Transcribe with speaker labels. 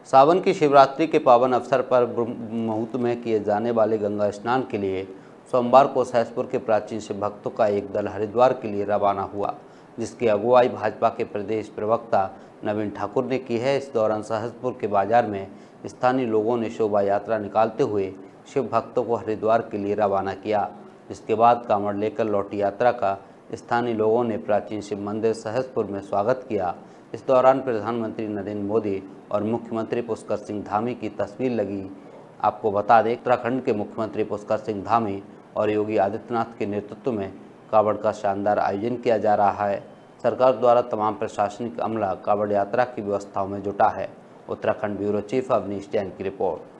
Speaker 1: सावन की शिवरात्रि के पावन अवसर पर मुहूर्त में किए जाने वाले गंगा स्नान के लिए सोमवार को सहसपुर के प्राचीन शिव भक्तों का एक दल हरिद्वार के लिए रवाना हुआ, जिसकी अगुवाई भाजपा के प्रदेश प्रवक्ता नवीन ठाकुर ने की है। इस दौरान सहसपुर के बाजार में स्थानीय लोगों ने शोभा यात्रा निकालते हुए शिव भक्तों को हरिद्वार के लिए रवाना किया, जिसके बाद कांवड़ लेकर लौटी यात्रा का स्थानीय लोगों ने प्राचीन शिव मंदिर सहसपुर में स्वागत किया। इस दौरान प्रधानमंत्री नरेंद्र मोदी और मुख्यमंत्री पुष्कर सिंह धामी की तस्वीर लगी। आपको बता दें, उत्तराखंड के मुख्यमंत्री पुष्कर सिंह धामी और योगी आदित्यनाथ के नेतृत्व में कांवड़ का शानदार आयोजन किया जा रहा है। सरकार द्वारा तमाम प्रशासनिक अमला कांवड़ यात्रा की व्यवस्थाओं में जुटा है। उत्तराखंड ब्यूरो चीफ अवनीश जैन की रिपोर्ट।